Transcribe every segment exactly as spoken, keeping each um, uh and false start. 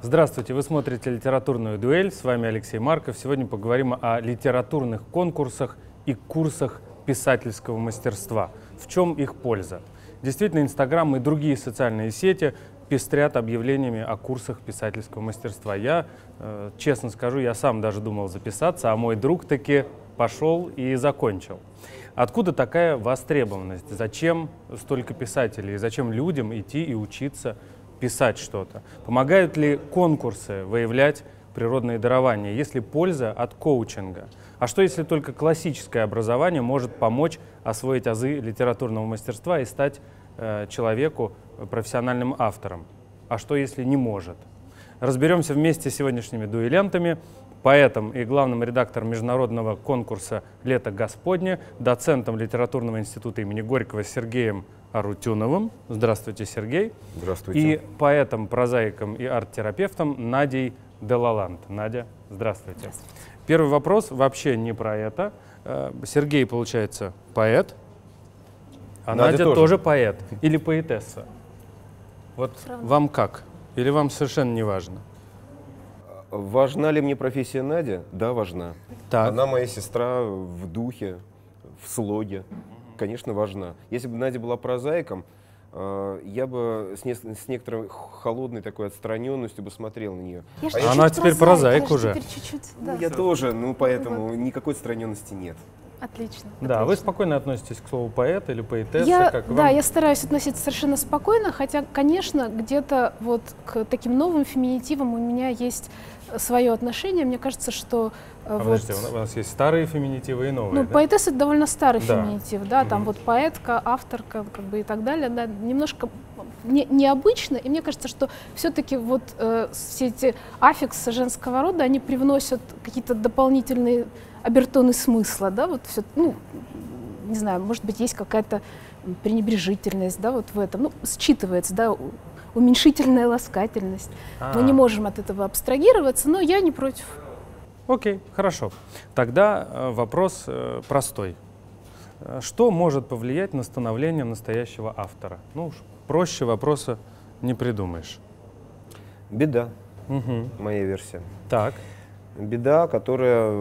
Здравствуйте, вы смотрите «Литературную дуэль», с вами Алексей Марков. Сегодня поговорим о литературных конкурсах и курсах писательского мастерства. В чем их польза? Действительно, Инстаграм и другие социальные сети пестрят объявлениями о курсах писательского мастерства. Я, э, честно скажу, я сам даже думал записаться, а мой друг таки пошел и закончил. Откуда такая востребованность? Зачем столько писателей? Зачем людям идти и учиться писать что-то? Помогают ли конкурсы выявлять природные дарования? Есть ли польза от коучинга? А что, если только классическое образование может помочь освоить азы литературного мастерства и стать э, человеку профессиональным автором? А что, если не может? Разберемся вместе с сегодняшними дуэлянтами, поэтом и главным редактором международного конкурса «Лето Господне», доцентом Литературного института имени Горького Сергеем Арутюновым. Здравствуйте, Сергей. Здравствуйте. И поэтом, прозаиком и арт-терапевтом Надей Делаланд. Надя, здравствуйте. Здравствуйте. Первый вопрос вообще не про это. Сергей, получается, поэт, а Надя, Надя тоже. тоже поэт или поэтесса. Вот Правда. Вам как? Или вам совершенно не важно? Важна ли мне профессия Надя? Да, важна. Так. Она моя сестра в духе, в слоге. Конечно, важна. Если бы Надя была прозаиком, я бы с, не, с некоторой холодной такой отстраненностью бы смотрел на нее. А чуть она теперь прозаик, прозаик уже. Теперь чуть-чуть, да. Я тоже, ну поэтому вот. Никакой отстраненности нет. Отлично. Да, отлично. Вы спокойно относитесь к слову поэт или поэтесса? Я, как да, вам? я стараюсь относиться совершенно спокойно, хотя, конечно, где-то вот к таким новым феминитивам у меня есть свое отношение. Мне кажется, что а вот, подождите, у нас есть старые феминитивы и новые. Ну, да? поэтесса — это довольно старый да. феминитив, да, там mm-hmm. вот поэтка, авторка, как бы и так далее, да, немножко не, необычно, и мне кажется, что все-таки вот э, все эти аффиксы женского рода, они привносят какие-то дополнительные обертоны смысла, да, вот все, ну, не знаю, может быть, есть какая-то пренебрежительность, да, вот в этом, ну, считывается, да, уменьшительная ласкательность. А-а-а. Мы не можем от этого абстрагироваться, но я не против. Окей, хорошо. Тогда э, вопрос э, простой. Что может повлиять на становление настоящего автора? Ну уж проще вопроса не придумаешь. Беда, угу. моя версия. Так. Беда, которая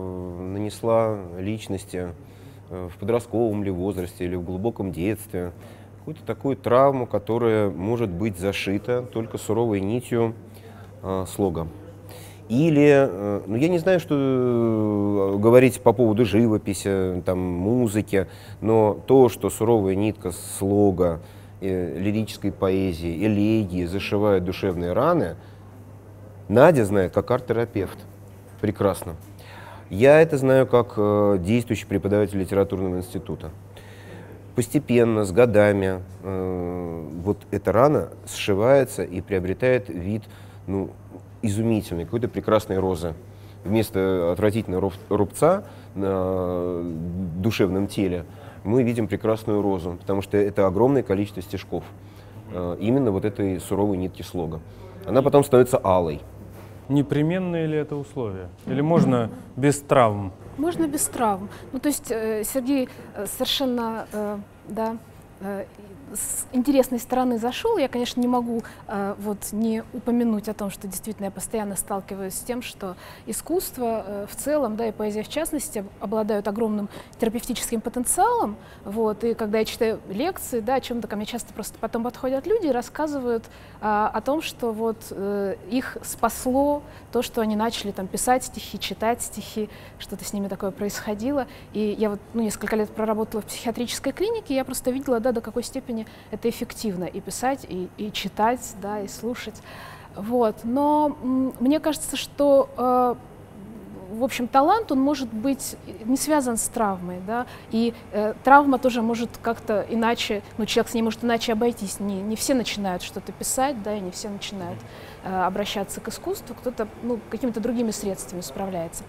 нанесла личности в подростковом ли возрасте или в глубоком детстве какую-то такую травму, которая может быть зашита только суровой нитью э, слога. Или, э, ну я не знаю, что говорить по поводу живописи, там, музыки, но то, что суровая нитка слога, э, лирической поэзии, элегии зашивает душевные раны, Надя знает как арт-терапевт. Прекрасно. Я это знаю как э, действующий преподаватель литературного института. Постепенно, с годами, э, вот эта рана сшивается и приобретает вид, ну, изумительной, какой-то прекрасной розы. Вместо отвратительного рубца на душевном теле мы видим прекрасную розу, потому что это огромное количество стежков. Э, именно вот этой суровой нитки слога. Она потом становится алой. Непременные ли это условия? Или можно без травм? Можно без травм. Ну, то есть э, Сергей э, совершенно, э, да, э, с интересной стороны зашел. Я, конечно, не могу э, вот не упомянуть о том, что действительно я постоянно сталкиваюсь с тем, что искусство э, в целом, да, и поэзия в частности, обладают огромным терапевтическим потенциалом. Вот, и когда я читаю лекции, да, о чем-то, ко мне часто просто потом подходят люди и рассказывают э, о том, что вот э, их спасло то, что они начали там писать стихи, читать стихи, что-то с ними такое происходило. И я вот, ну, несколько лет проработала в психиатрической клинике, я просто видела, да, до какой степени это эффективно и писать, и, и читать, да, и слушать. Вот. Но мне кажется, что, э, в общем, талант, он может быть не связан с травмой, да, и э, травма тоже может как-то иначе, ну, человек с ней может иначе обойтись. Не, не все начинают что-то писать, да, и не все начинают э, обращаться к искусству, кто-то, ну, какими-то другими средствами справляется.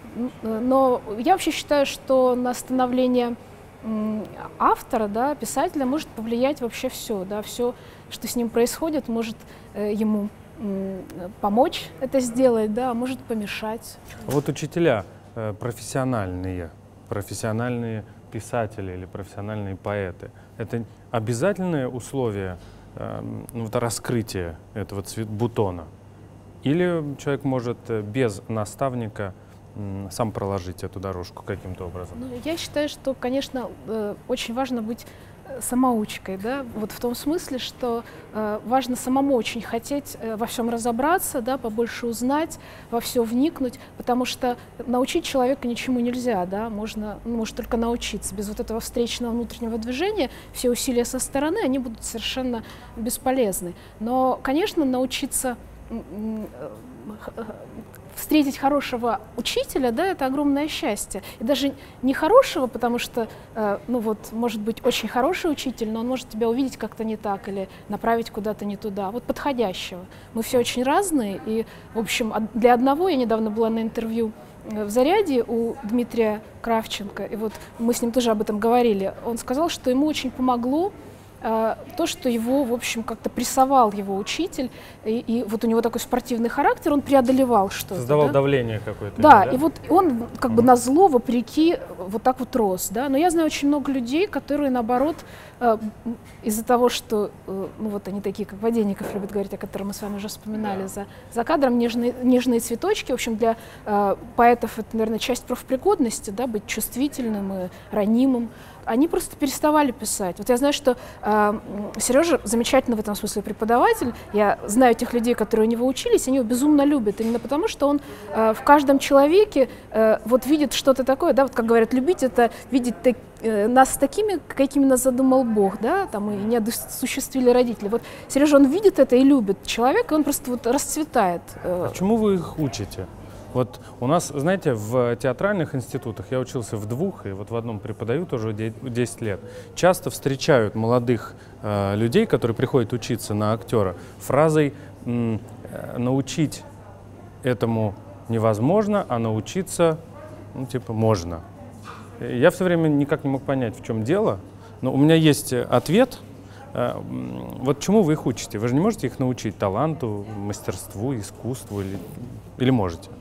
Но я вообще считаю, что на становление автора, да, писателя может повлиять вообще все, да, все, что с ним происходит, может э, ему э, помочь это сделать, да, может помешать. Вот учителя э, профессиональные, профессиональные писатели или профессиональные поэты, это обязательное условие э, ну, вот, раскрытия этого цвет бутона? Или человек может без наставника сам проложить эту дорожку каким-то образом? Ну, я считаю, что, конечно, очень важно быть самоучкой, да, вот в том смысле, что э, важно самому очень хотеть э, во всем разобраться, да, побольше узнать, во все вникнуть, потому что научить человека ничему нельзя, да, можно, ну, может только научиться. Без вот этого встречного внутреннего движения все усилия со стороны, они будут совершенно бесполезны. Но, конечно, научиться встретить хорошего учителя, да, это огромное счастье. И даже не хорошего, потому что, э, ну вот, может быть очень хороший учитель, но он может тебя увидеть как-то не так или направить куда-то не туда. Вот подходящего. Мы все очень разные, и, в общем, для одного, я недавно была на интервью в «Заряде» у Дмитрия Кравченко, и вот мы с ним тоже об этом говорили. Он сказал, что ему очень помогло то, что его, в общем, как-то прессовал его учитель, и, и вот у него такой спортивный характер, он преодолевал что-то. Создавал да? давление какое-то. Да, да, и вот он как бы назло, вопреки, вот так вот рос. Да? Но я знаю очень много людей, которые, наоборот, из-за того, что, ну вот они такие, как Воденников любит говорить, о котором мы с вами уже вспоминали, за, за кадром нежные, нежные цветочки, в общем, для э, поэтов это, наверное, часть профпригодности, да, быть чувствительным и ранимым. Они просто переставали писать. Вот я знаю, что э, Сережа замечательно в этом смысле преподаватель. Я знаю тех людей, которые у него учились, они его безумно любят. Именно потому, что он э, в каждом человеке э, вот видит что-то такое. Да, вот как говорят, любить — это видеть так, э, нас такими, какими нас задумал Бог, да, там, и не осуществили родители. Вот Сережа, он видит это и любит человека, и он просто вот расцветает. А чему вы их учите? Вот у нас, знаете, в театральных институтах, я учился в двух, и вот в одном преподаю тоже десять лет, часто встречают молодых э, людей, которые приходят учиться на актера, фразой м, «научить этому невозможно, а научиться, ну, типа, можно». Я все время никак не мог понять, в чем дело, но у меня есть ответ. Э, вот чему вы их учите? Вы же не можете их научить таланту, мастерству, искусству или, или можете?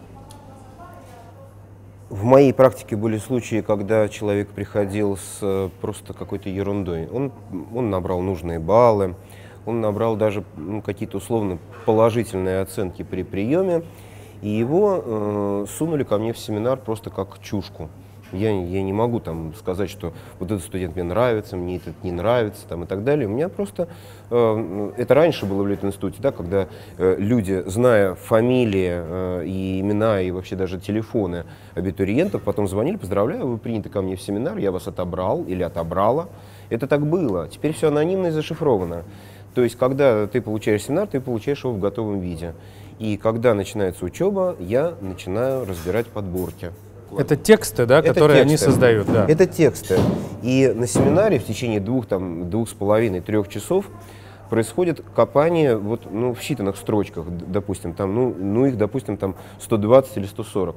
В моей практике были случаи, когда человек приходил с просто какой-то ерундой. Он, он набрал нужные баллы, он набрал даже ну, какие-то условно положительные оценки при приеме, и его э, сунули ко мне в семинар просто как чушку. Я, я не могу там сказать, что вот этот студент мне нравится, мне этот не нравится там, и так далее. У меня просто, э, это раньше было в Литинституте, да, когда э, люди, зная фамилии э, и имена, и вообще даже телефоны абитуриентов, потом звонили: поздравляю, вы приняты ко мне в семинар, я вас отобрал или отобрала. Это так было. Теперь все анонимно и зашифровано. То есть, когда ты получаешь семинар, ты получаешь его в готовом виде. И когда начинается учеба, я начинаю разбирать подборки. Это тексты, да, это которые тексты. они создают, да. Это тексты. И на семинаре в течение двух, там, двух с половиной, трех часов происходит копание вот, ну, в считанных строчках, допустим, там, ну, ну их, допустим, там сто двадцать или сто сорок.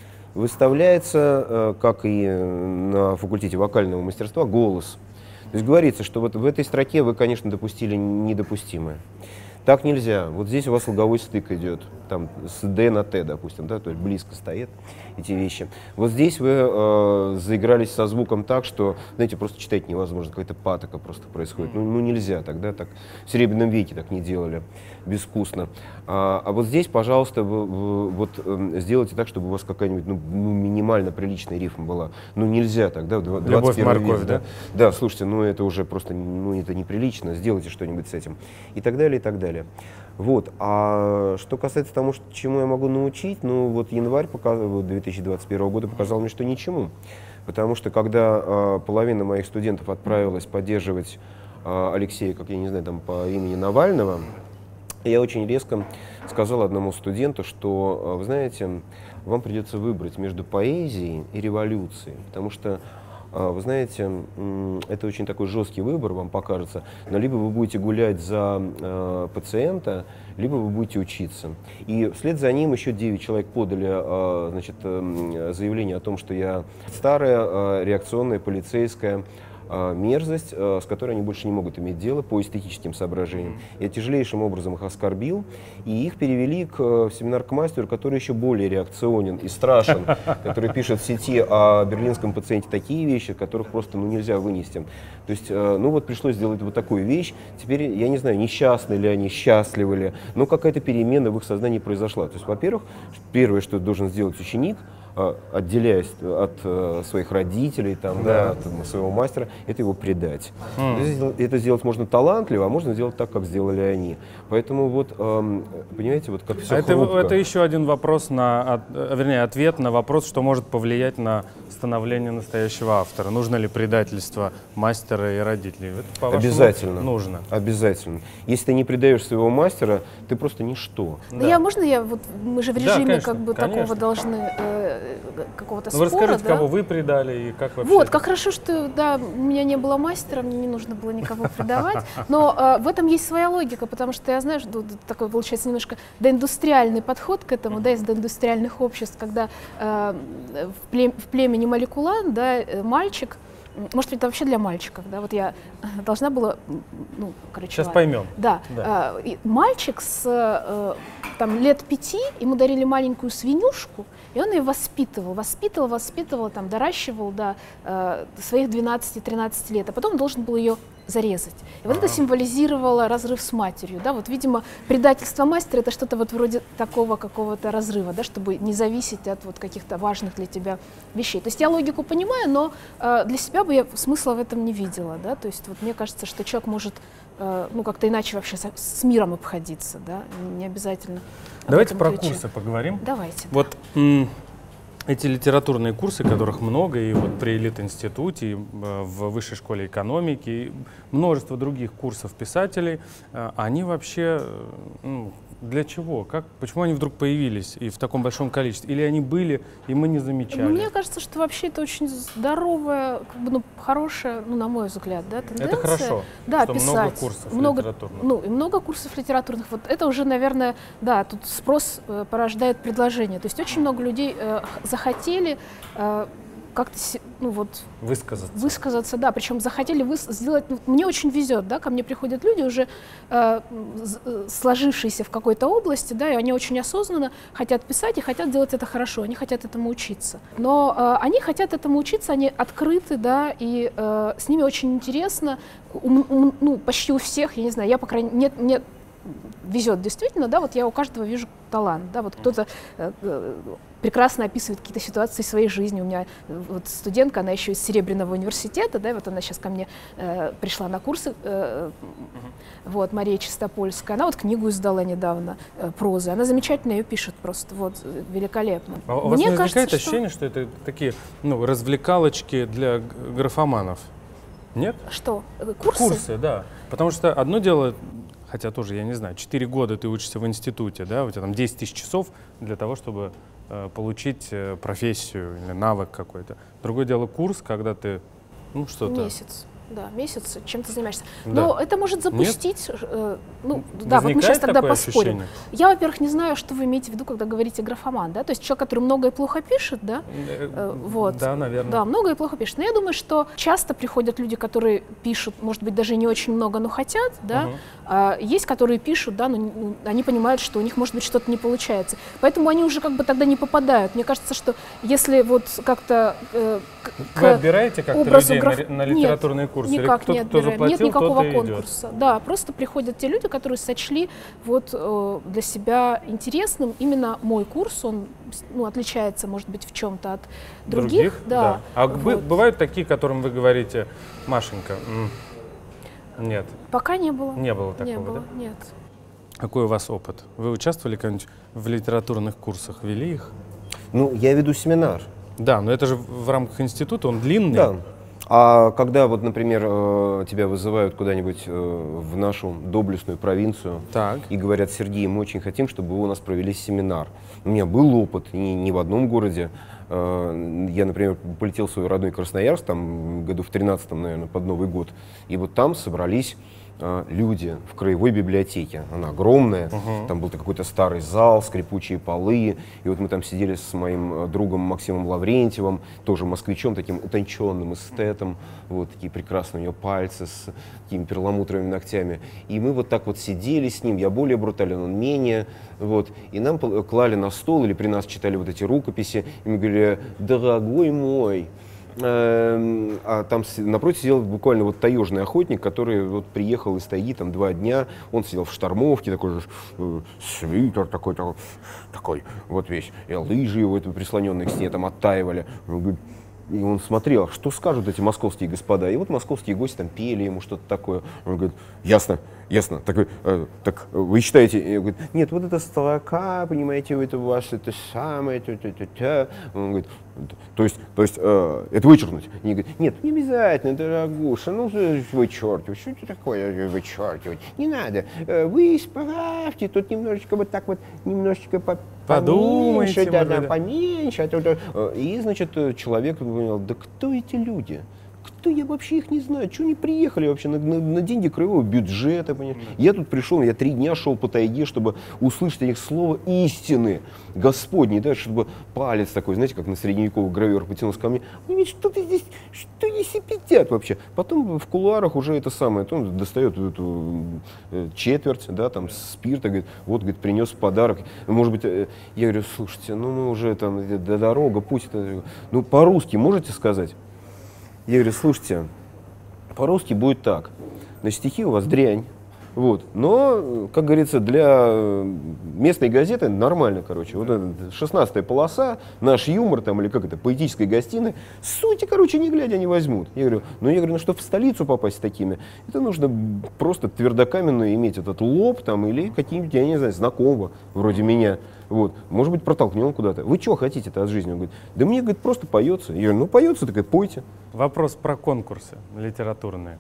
Выставляется, как и на факультете вокального мастерства, голос. То есть говорится, что вот в этой строке вы, конечно, допустили недопустимое. Так нельзя. Вот здесь у вас луговой стык идет, там с Д на Т, допустим, да, то есть близко стоят эти вещи. Вот здесь вы э, заигрались со звуком так, что, знаете, просто читать невозможно, какая-то патока просто происходит. Ну, ну нельзя тогда, так в Серебряном веке так не делали, безвкусно. А, а вот здесь, пожалуйста, вы, вы, вот э, сделайте так, чтобы у вас какая-нибудь ну, ну, минимально приличная рифма была. Ну нельзя тогда, в двадцать первом веке, да? Да, слушайте, ну это уже просто, ну это неприлично, сделайте что-нибудь с этим. И так далее, и так далее. Вот. А что касается того, что, чему я могу научить, ну вот январь две тысячи двадцать первого года показал мне, что ничему. Потому что когда э, половина моих студентов отправилась поддерживать э, Алексея, как я не знаю, там по имени Навального, я очень резко сказал одному студенту, что, вы знаете, вам придется выбрать между поэзией и революцией, потому что, вы знаете, это очень такой жесткий выбор, вам покажется, но либо вы будете гулять за э, пациента, либо вы будете учиться. И вслед за ним еще девять человек подали э, значит, э, заявление о том, что я старая, э, реакционная, полицейская, э, мерзость, э, с которой они больше не могут иметь дело по эстетическим соображениям. Я тяжелейшим образом их оскорбил, и их перевели к, в семинар к мастеру, который еще более реакционен и страшен, который пишет в сети о берлинском пациенте такие вещи, которых просто ну, нельзя вынести. То есть, э, ну вот пришлось сделать вот такую вещь. Теперь, я не знаю, несчастны ли они, счастливы ли, но какая-то перемена в их сознании произошла. То есть, во-первых, первое, что должен сделать ученик, отделяясь от э, своих родителей, там, да. Да, от своего мастера, это его предать. Mm. Это, это сделать можно талантливо, а можно сделать так, как сделали они. Поэтому вот, эм, понимаете, вот как все это, хрупко. Это еще один вопрос, на, от, вернее, ответ на вопрос, что может повлиять на становление настоящего автора. Нужно ли предательство мастера и родителей? Это, обязательно. Нужно. Обязательно. Если ты не предаешь своего мастера, ты просто ничто. Да. Я, можно я, вот мы же в режиме, да, конечно, как бы конечно. такого должны... Э, какого-то ну, спора, расскажите, да? кого вы предали и как вообще? Вот, как хорошо, что да, у меня не было мастера, мне не нужно было никого предавать, но э, в этом есть своя логика, потому что я знаю, что такой получается немножко доиндустриальный подход к этому, да, из доиндустриальных обществ, когда э, в, плем, в племени Маликулан, да, мальчик, может быть, это вообще для мальчиков, да, вот я должна была, ну, короче, сейчас поймем. Да, да. Э, мальчик с э, там лет пяти, ему дарили маленькую свинюшку, и он ее воспитывал, воспитывал, воспитывал, там, доращивал до э, своих двенадцати-тринадцати лет, а потом должен был ее зарезать. И вот А-а-а. это символизировало разрыв с матерью, да, вот, видимо, предательство мастера — это что-то вот вроде такого какого-то разрыва, да, чтобы не зависеть от вот каких-то важных для тебя вещей. То есть я логику понимаю, но э, для себя бы я смысла в этом не видела, да, то есть вот мне кажется, что человек может э, ну, как-то иначе вообще со, с миром обходиться, да, не обязательно. Давайте про ключе. Курсы поговорим. Давайте. Вот эти литературные курсы, которых много, и вот при Элит-институте, и в Высшей школе экономики, и множество других курсов писателей, они вообще ну, для чего? Как, почему они вдруг появились и в таком большом количестве? Или они были, и мы не замечали? Мне кажется, что вообще это очень здоровая, как бы, ну, хорошая, ну, на мой взгляд, да, тенденция. Это хорошо, да, что писать. много курсов много, литературных. Ну, и много курсов литературных. Вот это уже, наверное, да, тут спрос э, порождает предложение. То есть очень много людей э, захотели э, как-то, ну вот, высказаться. Высказаться, да, причем захотели выс сделать, ну, мне очень везет, да, ко мне приходят люди уже э, сложившиеся в какой-то области, да, и они очень осознанно хотят писать и хотят делать это хорошо, они хотят этому учиться. Но э, они хотят этому учиться, они открыты, да, и э, с ними очень интересно, у, у, ну, почти у всех, я не знаю, я, по крайней мере, нет, нет, везет действительно, да, вот я у каждого вижу талант, да, вот кто-то э, э, прекрасно описывает какие-то ситуации своей жизни. У меня вот студентка, она еще из Серебряного университета, да, вот она сейчас ко мне э, пришла на курсы, э, вот, Мария Чистопольская, она вот книгу издала недавно, э, прозы, она замечательно ее пишет просто, вот, великолепно. А у вас Мне не возникает кажется, ощущение, что... что это такие, ну, развлекалочки для графоманов? Нет? Что? Курсы? Курсы, да. Потому что одно дело... Хотя тоже, я не знаю, четыре года ты учишься в институте, да, у тебя там десять тысяч часов для того, чтобы э, получить э, профессию или навык какой-то. Другое дело курс, когда ты, ну, что-то... Месяц. Да, месяц, чем ты занимаешься. Да. Но это может запустить, э, ну, да, вот мы Возникает сейчас тогда такое поспорим. ощущение? Я, во-первых, не знаю, что вы имеете в виду, когда говорите графоман, да, то есть человек, который много и плохо пишет, да, э, вот. Да, наверное. Да, много и плохо пишет. Но я думаю, что часто приходят люди, которые пишут, может быть, даже не очень много, но хотят, да, Угу. а есть, которые пишут, да, но они понимают, что у них, может быть, что-то не получается. Поэтому они уже как бы тогда не попадают. Мне кажется, что если вот как-то э, к, Вы отбираете как-то людей граф... на, на литературные Нет, курсы? никак Или не кто, кто заплатил, Нет никакого тот конкурса. Да, просто приходят те люди, которые сочли вот э, для себя интересным именно мой курс. Он, ну, отличается, может быть, в чем-то от других. других? Да. Да. А вот. Бывают такие, которым вы говорите: Машенька, нет. Пока не было. Не было такого, не было, да? Нет. Какой у вас опыт? Вы участвовали когда-нибудь в литературных курсах? Вели их? Ну, я веду семинар. Да, но это же в рамках института, он длинный. Да. А когда, вот, например, тебя вызывают куда-нибудь в нашу доблестную провинцию Так. и говорят: Сергей, мы очень хотим, чтобы вы у нас провели семинар. У меня был опыт не, не в одном городе. Я, например, полетел в свой родной Красноярск, там, году в тринадцатом, наверное, под Новый год. И вот там собрались люди в краевой библиотеке. Она огромная, uh-huh. там был какой-то старый зал, скрипучие полы. И вот мы там сидели с моим другом Максимом Лаврентьевым, тоже москвичом, таким утонченным эстетом. Вот такие прекрасные у него пальцы с такими перламутровыми ногтями. И мы вот так вот сидели с ним, я более брутален, он менее. Вот. И нам клали на стол, или при нас читали вот эти рукописи, и мы говорили: дорогой мой. А там напротив сидел буквально вот таежный охотник, который вот приехал из тайги там два дня, он сидел в штормовке, такой же э, свитер такой, такой, такой вот весь, и лыжи его это прислоненные к стене там оттаивали. Он говорит, и он смотрел, что скажут эти московские господа. И вот московские гости там пели ему что-то такое. Он говорит: ясно, ясно. Такой, э, так вы считаете? И он говорит: нет, вот эта строка, понимаете, это ваше, это самое, это, это, это. Он говорит: то есть, то есть э, это вычеркнуть? И они говорят: нет, не обязательно, дорогуша, ну вычеркивать, что это такое вычеркивать? Не надо, вы исправьте, тут немножечко вот так вот, немножечко по подумайте, да, да, поменьше. И, значит, человек понял: да кто эти люди? Кто, я вообще их не знаю, что они приехали вообще на, на, на деньги краевого бюджета, понимаешь? Mm-hmm. Я тут пришел, я три дня шел по тайге, чтобы услышать от них слово истины Господней, да, чтобы палец такой, знаете, как на средневековых гравюрах потянулся ко мне. Они что-то здесь, что они сидят вообще? Потом в кулуарах уже это самое, он достает эту четверть, да, там, спирта, говорит: вот, говорит, принес в подарок. Может быть, я говорю: слушайте, ну мы уже там, дорога, путь, это, ну по-русски можете сказать? Я говорю: слушайте, по-русски будет так, на стихи у вас дрянь, вот, но, как говорится, для местной газеты нормально, короче, вот эта шестнадцатая полоса, наш юмор там, или как это, поэтической гостиной, сути, короче, не глядя не возьмут. Я говорю: ну, я говорю, ну, чтобы в столицу попасть с такими, это нужно просто твердокаменную иметь этот лоб там, или какие-нибудь, я не знаю, знакомого, вроде меня. Вот. Может быть, протолкнем куда-то. Вы чего хотите-то от жизни? Он говорит: да мне, говорит, просто поется. Я говорю: ну, поется, так и пойте. Вопрос про конкурсы литературные.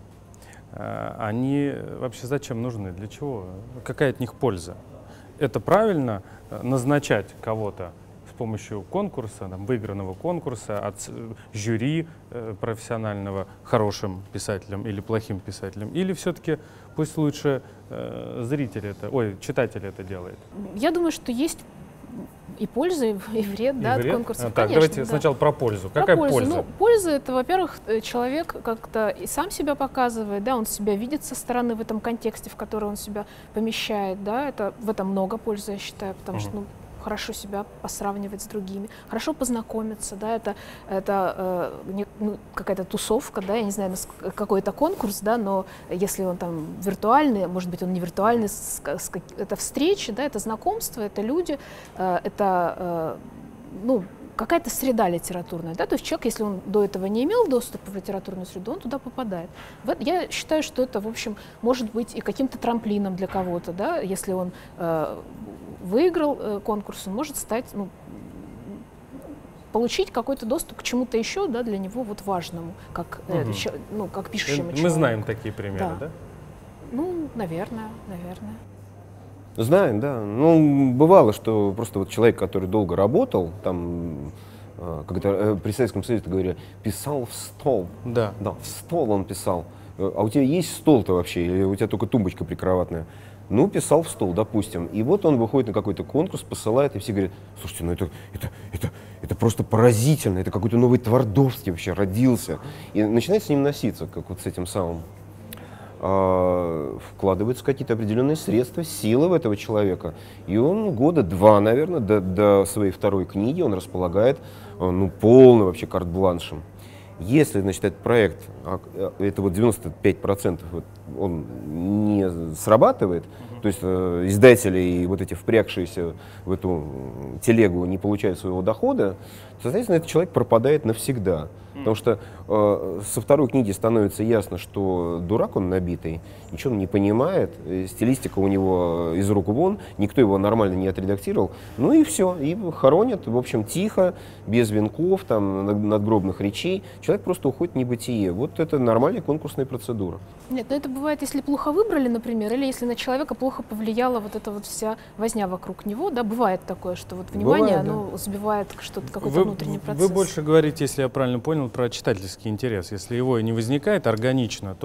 Они вообще зачем нужны? Для чего? Какая от них польза? Это правильно назначать кого-то с помощью конкурса, там, выигранного конкурса, от жюри профессионального хорошим писателем или плохим писателем? Или все-таки пусть лучше э, зритель это, ой, читатель это делает? Я думаю, что есть и польза, и вред, и да, вред? от конкурсов. А, так, конечно, давайте да. сначала про пользу. Про Какая пользу. польза? Ну, польза — это, во-первых, человек как-то и сам себя показывает, да, он себя видит со стороны в этом контексте, в который он себя помещает, да, это, в этом много пользы, я считаю, потому угу. что, ну, хорошо себя посравнивать с другими, хорошо познакомиться, да, это, это э, не, ну, какая-то тусовка, да, я не знаю, какой-то конкурс, да, но если он там виртуальный, может быть, он не виртуальный, с, с, это встречи, да, это знакомство, это люди, э, это, э, ну, какая-то среда литературная, да, то есть человек, если он до этого не имел доступа в литературную среду, он туда попадает. Я считаю, что это, в общем, может быть и каким-то трамплином для кого-то, да, если он э, выиграл э, конкурс, он может стать, ну, получить какой-то доступ к чему-то еще, да, для него вот важному, как, угу. э, ну, как пишущему человеку. Мы знаем такие примеры, да? да? Ну, наверное, наверное. Знаем, да. Ну, бывало, что просто вот человек, который долго работал, там, когда при Советском Союзе говорили, писал в стол. Да. Да, в стол он писал. А у тебя есть стол-то вообще, или у тебя только тумбочка прикроватная? Ну, писал в стол, допустим. И вот он выходит на какой-то конкурс, посылает, и все говорят: слушайте, ну это, это, это, это просто поразительно, это какой-то новый Твардовский вообще родился. И начинает с ним носиться, как вот с этим самым. Вкладываются какие-то определенные средства, силы в этого человека. И он года два, наверное, до, до своей второй книги он располагает, ну, полным вообще карт-бланшем. Если, значит, этот проект, это вот девяносто пять процентов он не срабатывает, то есть э, издатели и вот эти впрягшиеся в эту телегу не получают своего дохода, то, соответственно, этот человек пропадает навсегда. Потому что э, со второй книги становится ясно, что дурак он набитый, ничего он не понимает, стилистика у него из рук вон, никто его нормально не отредактировал. Ну и все, и хоронят, в общем, тихо, без венков, там, надгробных речей. Человек просто уходит в небытие. Вот это нормальная конкурсная процедура. Нет, но это бывает, если плохо выбрали, например, или если на человека плохо повлияла вот эта вот вся возня вокруг него, да, бывает такое, что вот внимание, бывает, оно да. сбивает что-то, какой-то вы, внутренний процесс. Вы больше говорите, если я правильно понял, про читательский интерес. Если его и не возникает органично, то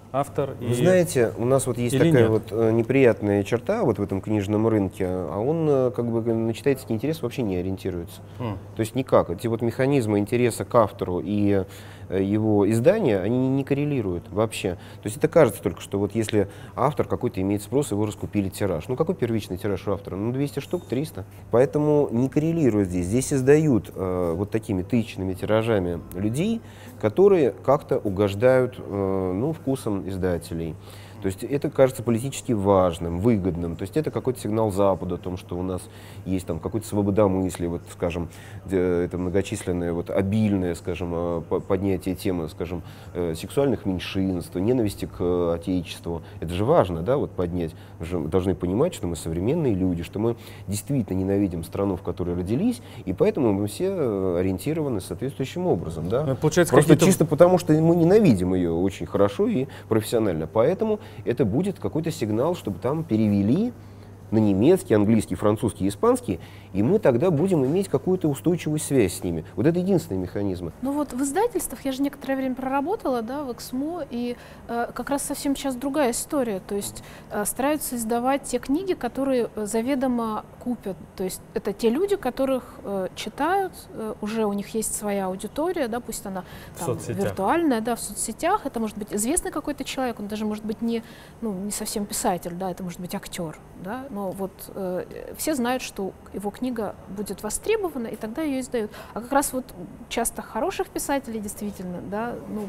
автор. Вы и... знаете, у нас вот есть Или такая нет? вот э, неприятная черта вот в этом книжном рынке, а он э, как бы на читательский интерес вообще не ориентируется. М. То есть никак. Эти вот механизмы интереса к автору и э, его издания, они не коррелируют вообще. То есть это кажется только, что вот если автор какой-то имеет спрос, его раскупили тираж. Ну какой первичный тираж у автора? Ну двести штук, триста. Поэтому не коррелирует здесь. Здесь издают э, вот такими тысячными тиражами людей, которые как-то угождают э, ну, вкусам издателей. То есть это кажется политически важным, выгодным. То есть это какой-то сигнал Запада о том, что у нас есть там какая-то свобода мысли, вот, скажем, это многочисленное, вот, обильное, скажем, поднятие темы, скажем, сексуальных меньшинств, ненависти к Отечеству. Это же важно, да, вот поднять. Мы же должны понимать, что мы современные люди, что мы действительно ненавидим страну, в которой родились, и поэтому мы все ориентированы соответствующим образом, да. Получается, просто какие-то... чисто потому, что мы ненавидим ее очень хорошо и профессионально. Поэтому это будет какой-то сигнал, чтобы там перевели на немецкий, английский, французский, испанский, и мы тогда будем иметь какую-то устойчивую связь с ними. Вот это единственный механизм. Ну вот в издательствах я же некоторое время проработала, да, в Эксмо, и э, как раз совсем сейчас другая история. То есть э, стараются издавать те книги, которые э, заведомо купят. То есть это те люди, которых э, читают, э, уже у них есть своя аудитория, да, пусть она там, виртуальная, да, в соцсетях. Это может быть известный какой-то человек, он даже может быть не, ну, не совсем писатель, да, это может быть актер, да. Но вот э, все знают, что его книга будет востребована, и тогда ее издают. А как раз вот часто хороших писателей действительно, да, ну,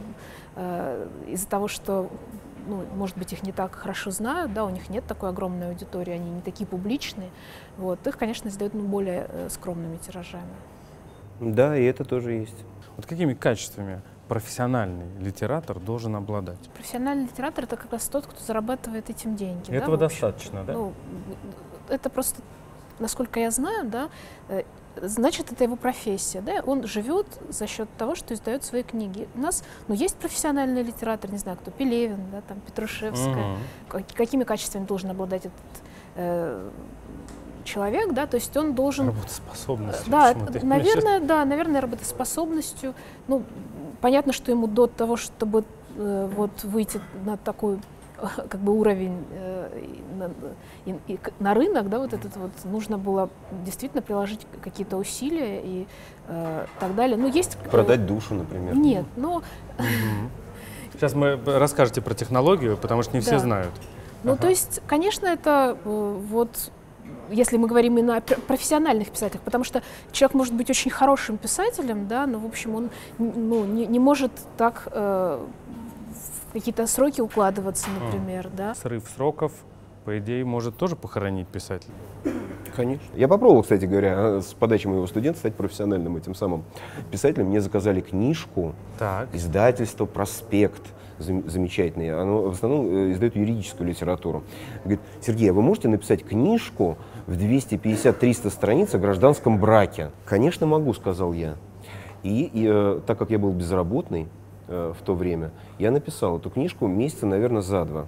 э, из-за того, что, ну, может быть, их не так хорошо знают, да, у них нет такой огромной аудитории, они не такие публичные, вот, их, конечно, издают, ну, более э, скромными тиражами. Да, и это тоже есть. Вот какими качествами профессиональный литератор должен обладать? Профессиональный литератор — это как раз тот, кто зарабатывает этим деньги. Этого да, достаточно, да? Ну, это просто, насколько я знаю, да, значит, это его профессия, да, он живет за счет того, что издает свои книги. У нас, ну, есть профессиональный литератор, не знаю, кто, Пелевин, да, там, Петрушевская. Угу. Какими качествами должен обладать этот э, человек, да, то есть он должен... Работоспособностью. Да, наверное, да, наверное, работоспособностью. Ну, понятно, что ему до того, чтобы э, вот выйти на такой как бы уровень э, на, и, и, на рынок, да, вот этот вот, нужно было действительно приложить какие-то усилия и э, так далее. Ну, есть... Продать душу, например. Нет, но... Угу. Сейчас мы расскажете про технологию, потому что не все да. знают. Ну, ага. то есть, конечно, это э, вот... Если мы говорим именно о профессиональных писателях, потому что человек может быть очень хорошим писателем, да, но, в общем, он ну, не, не может так э, в какие-то сроки укладываться, например. Mm. Да. Срыв сроков, по идее, может тоже похоронить писателя. Конечно. Я попробовал, кстати говоря, с подачи моего студента стать профессиональным этим самым писателем. Мне заказали книжку, так. издательство «Проспект». Замечательное. Оно в основном издает юридическую литературу. Говорит: Сергей, а вы можете написать книжку в двести пятьдесят — триста страниц о гражданском браке? Конечно, могу, сказал я. И, и э, так как я был безработный э, в то время, я написал эту книжку месяца, наверное, за два.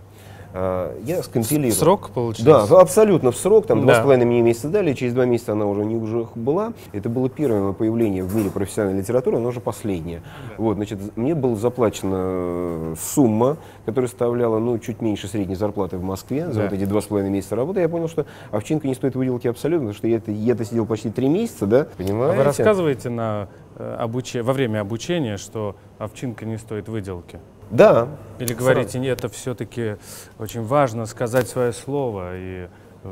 Я скомпилировал. В срок получился? Да, абсолютно в срок. Там два да. с половиной мне месяца дали, через два месяца она уже не уже была. Это было первое мое появление в мире профессиональной литературы, оно уже последнее. Да. Вот, значит, мне была заплачена сумма, которая составляла ну, чуть меньше средней зарплаты в Москве за да. вот эти два с половиной месяца работы. Я понял, что овчинка не стоит выделки абсолютно, потому что я-то, я-то сидел почти три месяца, да? Понимаете? А вы рассказываете на, э, обуч... во время обучения, что овчинка не стоит выделки? Да. Или говорите, нет, это все-таки очень важно сказать свое слово и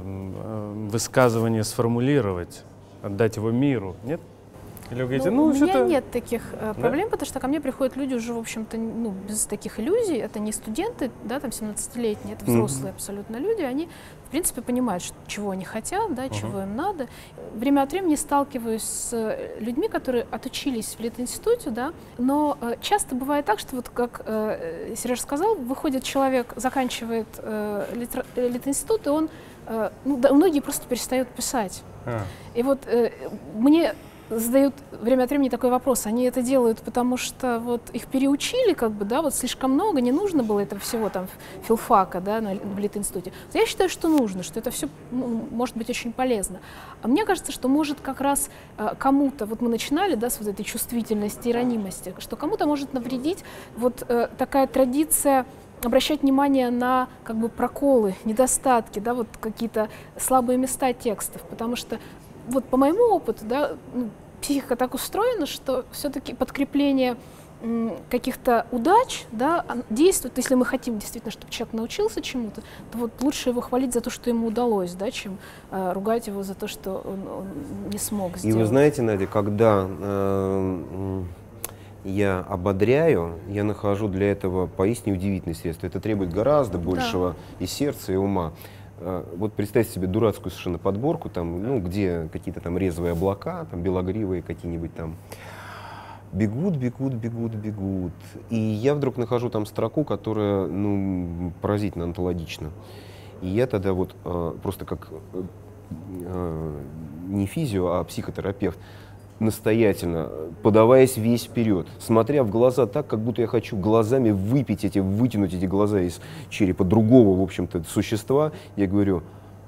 э, высказывание сформулировать, отдать его миру, нет? Или вы говорите, ну, ну, у меня что-то... нет таких э, проблем, да? потому что ко мне приходят люди уже, в общем-то, ну, без таких иллюзий. Это не студенты, да, там семнадцатилетние, это взрослые mm-hmm. абсолютно люди. Они, в принципе, понимают, что, чего они хотят, да, uh-huh. чего им надо. Время от времени сталкиваюсь с людьми, которые отучились в Литинституте, да, но э, часто бывает так, что вот как э, Сережа сказал, выходит человек, заканчивает э, литра- Литинститут, и он, э, ну, да, многие просто перестают писать. Uh-huh. И вот э, мне задают время от времени такой вопрос: они это делают, потому что вот их переучили, как бы, да, вот слишком много, не нужно было этого всего там филфака, да, на, в Литинституте. Я считаю, что нужно, что это все ну, может быть очень полезно. А мне кажется, что может как раз э, кому-то, вот мы начинали, да, с вот этой чувствительности и ранимости, что кому-то может навредить вот э, такая традиция обращать внимание на как бы проколы, недостатки, да, вот какие-то слабые места текстов, потому что вот по моему опыту, да, ну, психика так устроена, что все-таки подкрепление каких-то удач, да, действует. Если мы хотим действительно, чтобы человек научился чему-то, то вот лучше его хвалить за то, что ему удалось, да, чем э, ругать его за то, что он, он не смог сделать. И вы знаете, Надя, когда э, я ободряю, я нахожу для этого поистине удивительные средства. Это требует гораздо большего да. и сердца, и ума. Э, вот представьте себе дурацкую совершенно подборку, там, ну, где какие-то там резвые облака, там белогривые какие-нибудь там. Бегут, бегут, бегут, бегут. И я вдруг нахожу там строку, которая, ну, поразительно антологична. И я тогда вот э, просто как э, не физио, а психотерапевт, настоятельно, подаваясь весь вперед, смотря в глаза так, как будто я хочу глазами выпить эти, вытянуть эти глаза из черепа другого, в общем-то, существа, я говорю: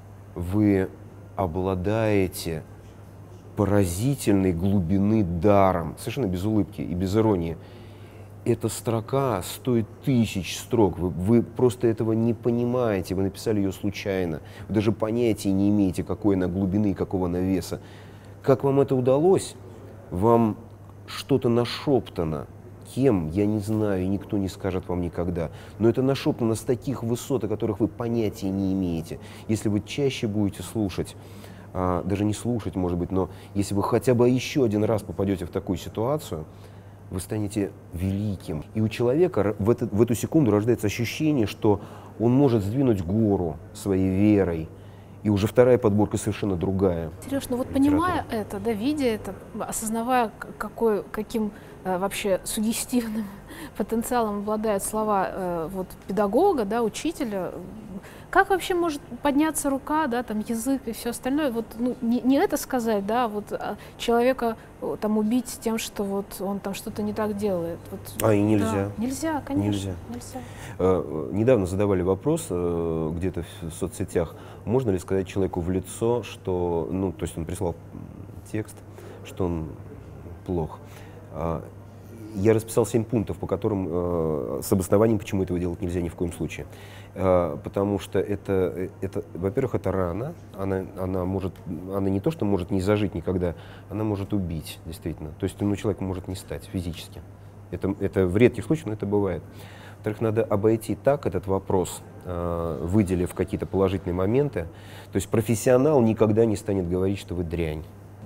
вы обладаете поразительной глубины даром, совершенно без улыбки и без иронии. Эта строка стоит тысяч строк, вы, вы просто этого не понимаете, вы написали ее случайно, вы даже понятия не имеете, какой она глубины и какого она веса. Как вам это удалось? Вам что-то нашептано. Кем, я не знаю, и никто не скажет вам никогда. Но это нашептано с таких высот, о которых вы понятия не имеете. Если вы чаще будете слушать, а, даже не слушать, может быть, но если вы хотя бы еще один раз попадете в такую ситуацию, вы станете великим. И у человека в, это, в эту секунду рождается ощущение, что он может сдвинуть гору своей верой. И уже вторая подборка совершенно другая. Сереж, ну вот понимая это, да, видя это, осознавая, какой, каким э, вообще суггестивным потенциалом обладают слова э, вот, педагога, да, учителя, как вообще может подняться рука, да, там, язык и все остальное? Вот, ну, не, не это сказать, да, вот а человека там, убить тем, что вот он там что-то не так делает. Вот, а, и нельзя. Да, нельзя, конечно. Нельзя. нельзя. Э, недавно задавали вопрос э, где-то в соцсетях, можно ли сказать человеку в лицо, что, ну, то есть он прислал текст, что он плох. Э, я расписал семь пунктов, по которым, э, с обоснованием, почему этого делать нельзя ни в коем случае. Э, потому что это, это во-первых, это рана, она, она, может, она не то, что может не зажить никогда, она может убить, действительно. То есть, ну, человек может не стать физически. Это, это в редких случаях, но это бывает. Во-вторых, надо обойти так этот вопрос, э, выделив какие-то положительные моменты. То есть профессионал никогда не станет говорить, что вы дрянь.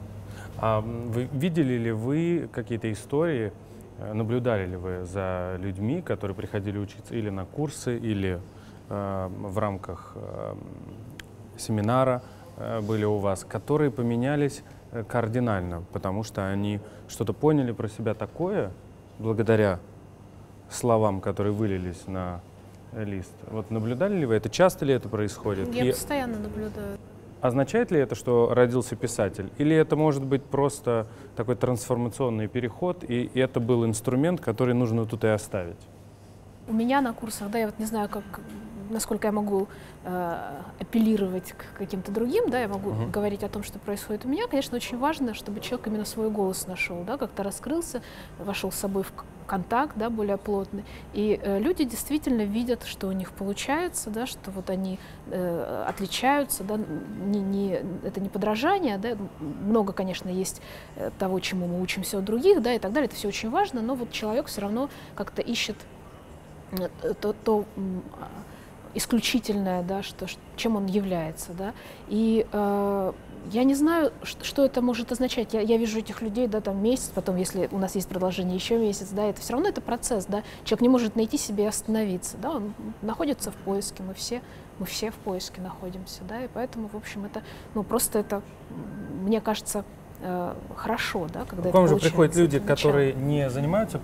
А вы видели ли вы какие-то истории, наблюдали ли вы за людьми, которые приходили учиться или на курсы, или э, в рамках э, семинара э, были у вас, которые поменялись э, кардинально, потому что они что-то поняли про себя такое, благодаря словам, которые вылились на лист. Вот наблюдали ли вы это? Часто ли это происходит? Я И постоянно наблюдаю. означает ли это, что родился писатель? Или это может быть просто такой трансформационный переход, и это был инструмент, который нужно тут и оставить? У меня на курсах, да, я вот не знаю, как, насколько я могу э, апеллировать к каким-то другим, да, я могу uh-huh. говорить о том, что происходит у меня. Конечно, очень важно, чтобы человек именно свой голос нашел, да, как-то раскрылся, вошел с собой в контакт, да, более плотный. И э, люди действительно видят, что у них получается, да, что вот они э, отличаются, да, не, не, это не подражание, да, много, конечно, есть э, того, чему мы учимся от других, да, и так далее, это все очень важно, но вот человек все равно как-то ищет то, то исключительное, да, что, чем он является, да, и э, я не знаю, что, что это может означать. Я, я вижу этих людей, да, там месяц, потом, если у нас есть продолжение, еще месяц, да, это все равно это процесс, да, человек не может найти себе и остановиться, да, он находится в поиске, мы все, мы все в поиске находимся, да, и поэтому, в общем, это, ну, просто это, мне кажется, э, хорошо, да, когда к вам это же приходят люди, начало. которые не занимаются.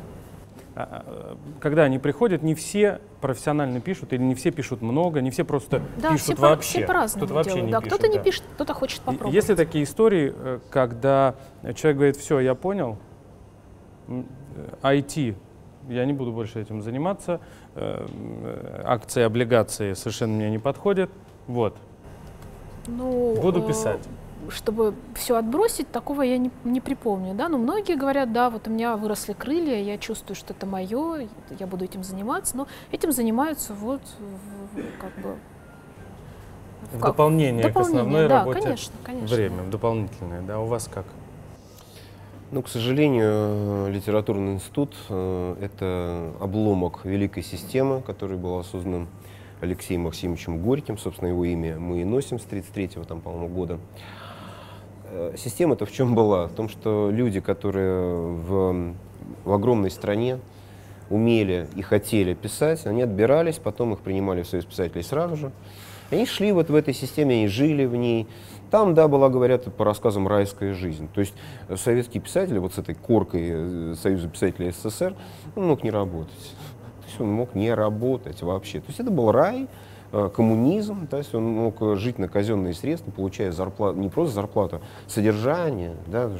Когда они приходят, не все профессионально пишут, или не все пишут много, не все просто да, пишут все вообще. Все по-разному кто-то вообще делают. не да, пишет. Кто-то не да. пишет, кто-то хочет попробовать. Есть ли такие истории, когда человек говорит: все, я понял, ай ти, я не буду больше этим заниматься, акции, облигации совершенно мне не подходят, вот, ну, буду писать. чтобы все отбросить, такого я не, не припомню, да, но многие говорят, да, вот у меня выросли крылья, я чувствую, что это мое, я буду этим заниматься, но этим занимаются вот в, как бы в, в дополнение, дополнение к основной да, работе, конечно, конечно. время, в дополнительное, да, у вас как? Ну, к сожалению, литературный институт э, — это обломок великой системы, которая была создана Алексеем Максимовичем Горьким, собственно, его имя мы и носим с тридцать третьего, там, по-моему, года. Э, система-то в чем была? В том, что люди, которые в, в огромной стране умели и хотели писать, они отбирались, потом их принимали в Союз писателей сразу же. Они шли вот в этой системе, они жили в ней. Там, да, была, говорят, по рассказам, райская жизнь. То есть советские писатели вот с этой коркой Союза писателей СССР, он мог не работать. То есть он мог не работать вообще. То есть это был рай, коммунизм, то есть он мог жить на казенные средства, получая зарплату, не просто зарплату, содержание, да,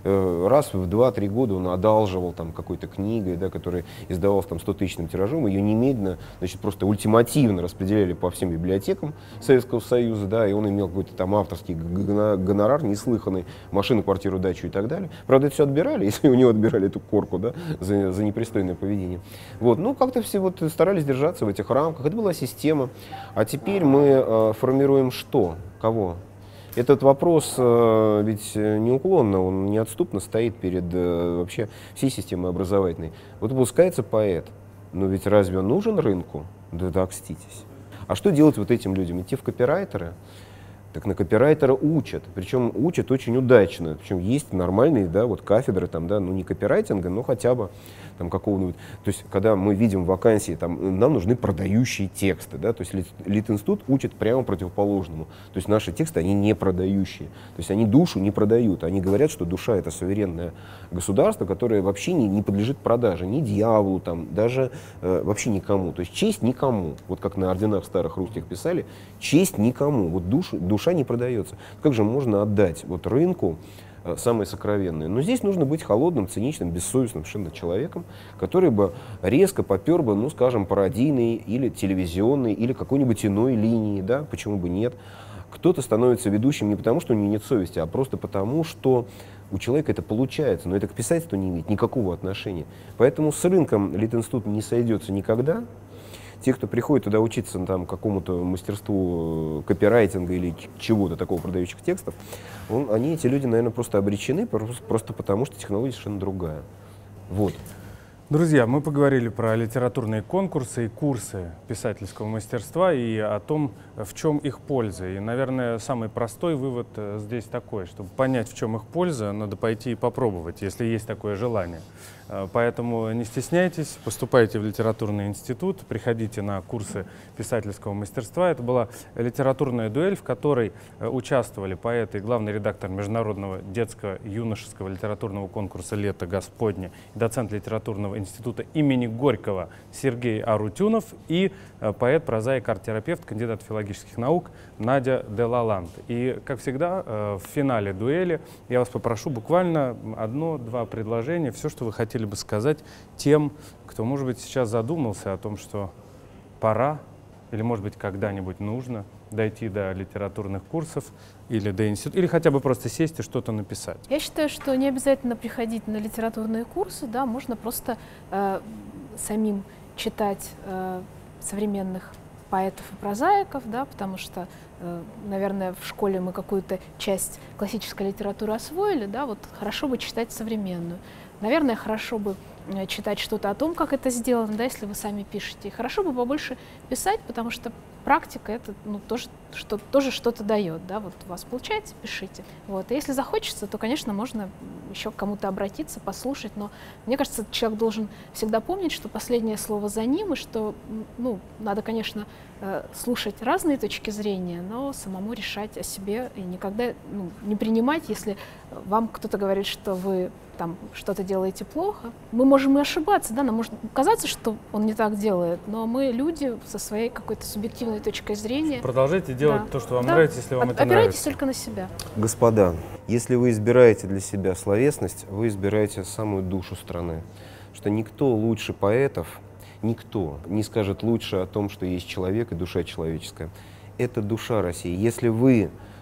раз в два-три года он одалживал там какой-то книгой, да, которая издавалась там стотысячным тиражом, ее немедленно, значит, просто ультимативно распределяли по всем библиотекам Советского Союза, да, и он имел какой-то там авторский гонорар, неслыханный, машину, квартиру, дачу и так далее. Правда, это все отбирали, если у него отбирали эту корку, да, за, за непристойное поведение. Вот, ну, как-то все вот старались держаться в этих рамках, это была система. А теперь мы э, формируем что? Кого? Этот вопрос э, ведь неуклонно, он неотступно стоит перед э, вообще всей системой образовательной. Вот выпускается поэт, но ведь разве он нужен рынку? Да так ститесь. А что делать вот этим людям? Идти в копирайтеры? Так на копирайтера учат, причем учат очень удачно, причем есть нормальные, да, вот кафедры, там, да, ну не копирайтинга, но хотя бы там какого-нибудь, то есть когда мы видим вакансии, там, нам нужны продающие тексты, да, то есть Лит, Литинститут учит прямо противоположному, то есть наши тексты, они не продающие, то есть они душу не продают, они говорят, что душа — это суверенное государство, которое вообще не, не подлежит продаже, ни дьяволу, там, даже э, вообще никому, то есть честь никому, вот как на орденах старых русских писали, честь никому, вот душу, душу Душа не продается. Как же можно отдать вот рынку э, самое сокровенное? Но здесь нужно быть холодным, циничным, бессовестным совершенно человеком, который бы резко попер бы, ну, скажем, пародийной или телевизионной, или какой-нибудь иной линии, да, почему бы нет. Кто-то становится ведущим не потому, что у него нет совести, а просто потому, что у человека это получается, но это к писательству не имеет никакого отношения. Поэтому с рынком Литинститут не сойдется никогда. Те, кто приходит туда учиться там, какому-то мастерству копирайтинга или чего-то такого продающих текстов, он, они, эти люди, наверное, просто обречены, просто, просто потому, что технология совершенно другая. Вот. Друзья, мы поговорили про литературные конкурсы и курсы писательского мастерства и о том, в чем их польза. И, наверное, самый простой вывод здесь такой: чтобы понять, в чем их польза, надо пойти и попробовать, если есть такое желание. Поэтому не стесняйтесь, поступайте в литературный институт, приходите на курсы писательского мастерства. Это была литературная дуэль, в которой участвовали поэты и главный редактор Международного детско-юношеского литературного конкурса «Лето Господне», доцент литературного института имени Горького Сергей Арутюнов и поэт, прозаик, арт-терапевт, кандидат филологических наук Надя Делаланд. И, как всегда, в финале дуэли я вас попрошу буквально одно-два предложения, все, что вы хотели бы сказать тем, кто, может быть, сейчас задумался о том, что пора или, может быть, когда-нибудь нужно дойти до литературных курсов или до института, или хотя бы просто сесть и что-то написать. Я считаю, что не обязательно приходить на литературные курсы, да, можно просто э, самим читать э, современных поэтов и прозаиков, да, потому что, э, наверное, в школе мы какую-то часть классической литературы освоили, да, вот хорошо бы читать современную. Наверное, хорошо бы читать что-то о том, как это сделано, да, если вы сами пишете. И хорошо бы побольше писать, потому что практика — это, ну, тоже, что, тоже что-то дает. Да? Вот у вас получается, пишите. Вот. И если захочется, то, конечно, можно еще к кому-то обратиться, послушать. Но мне кажется, человек должен всегда помнить, что последнее слово за ним, и что, ну, надо, конечно, слушать разные точки зрения, но самому решать о себе и никогда, ну, не принимать, если вам кто-то говорит, что вы там что-то делаете плохо. Мы можем и ошибаться, да, нам может казаться, что он не так делает, но мы люди со своей какой-то субъективной точкой зрения. Продолжайте делать, да, то, что вам да. нравится, если вам От, это опирайтесь нравится. только на себя. Господа, если вы избираете для себя словесность, вы избираете самую душу страны. Что никто лучше поэтов, никто не скажет лучше о том, что есть человек и душа человеческая. Это душа России. Если вы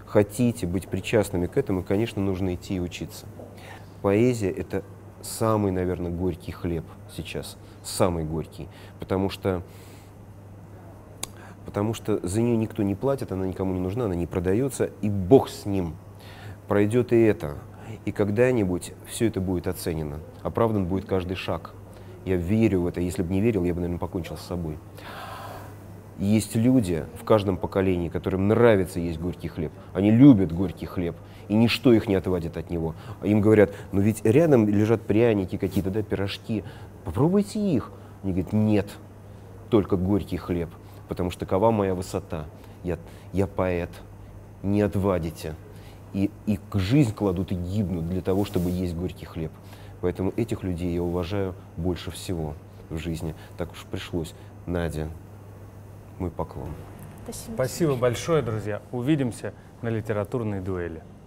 хотите быть причастными к этому, конечно, нужно идти и учиться. Поэзия — это самый, наверное, горький хлеб сейчас, самый горький, потому что, потому что за нее никто не платит, она никому не нужна, она не продается, и Бог с ним. Пройдет и это, и когда-нибудь все это будет оценено, оправдан будет каждый шаг. Я верю в это, если бы не верил, я бы, наверное, покончил с собой. Есть люди в каждом поколении, которым нравится есть горький хлеб. Они любят горький хлеб, и ничто их не отводит от него. Им говорят, ну ведь рядом лежат пряники какие-то, да, пирожки, попробуйте их. Они говорят, нет, только горький хлеб, потому что такова моя высота. Я, я поэт, не отвадите. И, и жизнь кладут и гибнут для того, чтобы есть горький хлеб. Поэтому этих людей я уважаю больше всего в жизни. Так уж пришлось. Надя, мой поклон. Спасибо. Спасибо большое, друзья. Увидимся на литературной дуэли.